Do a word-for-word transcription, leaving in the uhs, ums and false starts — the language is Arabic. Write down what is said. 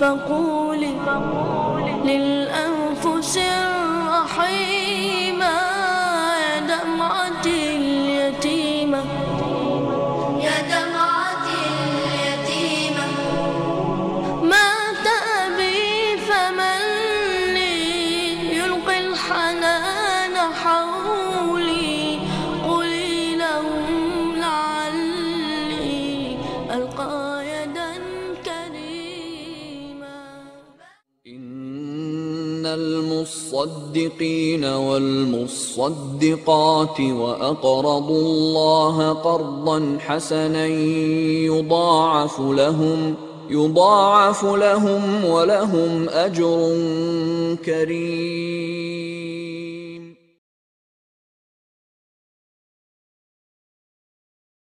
فقولي للأنفس الرحيمة يا دمعة اليتيمة يا دمعة اليتيمة مات أبي فمن لي يلقي الحنان حولي قولي لهم لعلي ألقى يدا كريما. إن المصدقين والمصدقات وأقرضوا الله قرضا حسنا يضاعف لهم يضاعف لهم ولهم أجر كريم.